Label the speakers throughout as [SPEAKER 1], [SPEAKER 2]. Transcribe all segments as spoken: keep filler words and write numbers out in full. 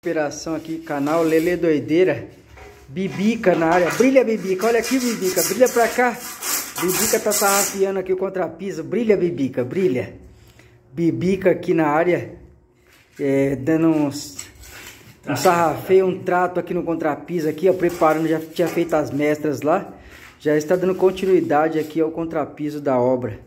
[SPEAKER 1] Operação aqui, canal Lele Doideira. Bibica na área. Brilha, Bibica. Olha aqui, Bibica. Brilha pra cá. Bibica tá sarrafiando aqui o contrapiso. Brilha, Bibica. Brilha. Bibica aqui na área. É, dando uns... Um sarrafeio, um trato aqui no contrapiso aqui, ó. Preparando, já tinha feito as mestras lá. Já está dando continuidade aqui ao contrapiso da obra.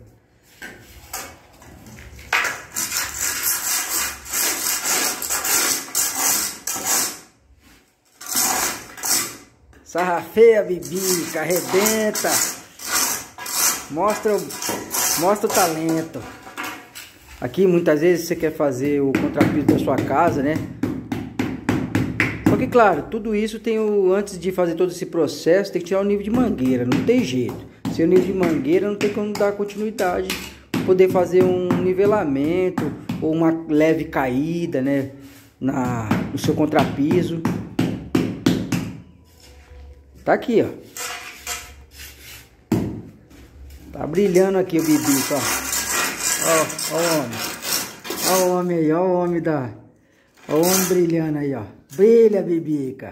[SPEAKER 1] Sarrafeia, Bibica, arrebenta. Mostra, mostra o talento. Aqui muitas vezes você quer fazer o contrapiso da sua casa, né? Só que claro, tudo isso tem o... Antes de fazer todo esse processo, tem que tirar o nível de mangueira, não tem jeito. Sem o nível de mangueira não tem como dar continuidade. Poder fazer um nivelamento ou uma leve caída, né? Na, no seu contrapiso. Tá aqui, ó. Tá brilhando aqui o Bibica, ó. Ó, ó o homem. Ó o homem aí, ó o homem da... Ó o homem brilhando aí, ó. Brilha, Bibica.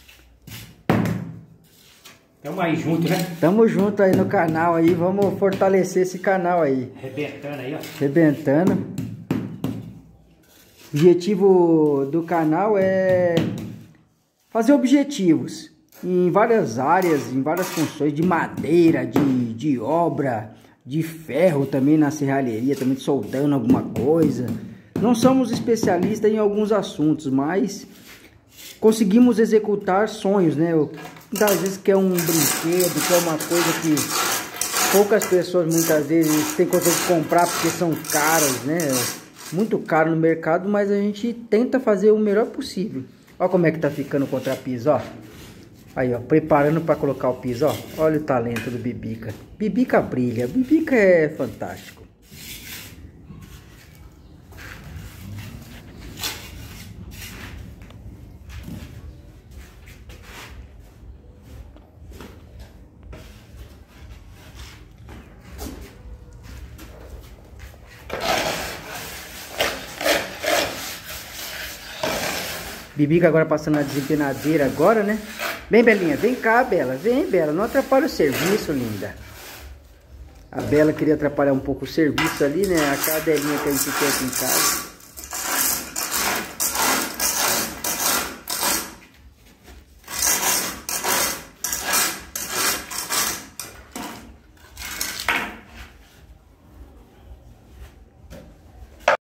[SPEAKER 2] Tamo aí junto, né?
[SPEAKER 1] Tamo junto aí no canal aí. Vamos fortalecer esse canal aí.
[SPEAKER 2] Arrebentando aí, ó.
[SPEAKER 1] Arrebentando. O objetivo do canal é fazer objetivos em várias áreas, em várias funções, de madeira, de, de obra, de ferro também na serralheria, também soldando alguma coisa. Não somos especialistas em alguns assuntos, mas conseguimos executar sonhos, né? Muitas vezes quer um brinquedo, quer uma coisa que poucas pessoas muitas vezes têm condição de comprar porque são caras, né? Muito caro no mercado, mas a gente tenta fazer o melhor possível. Olha como é que tá ficando o contrapiso, ó. Aí, ó, preparando para colocar o piso, ó. Olha o talento do Bibica. Bibica brilha. Bibica é fantástico. Bibica agora passando a desempenadeira agora, né? Vem, Belinha, vem cá, Bela. Vem, Bela. Não atrapalha o serviço, linda. A Bela queria atrapalhar um pouco o serviço ali, né? A cadelinha que a gente tem aqui em casa.